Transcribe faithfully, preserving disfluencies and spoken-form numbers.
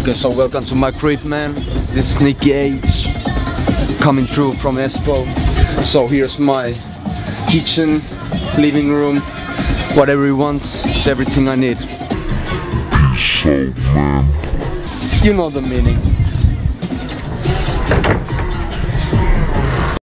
Okay, so welcome to my crib, man. This is NIKI H coming through from Espoo. So here's my kitchen, living room, whatever you want. It's everything I need. So, man. You know the meaning.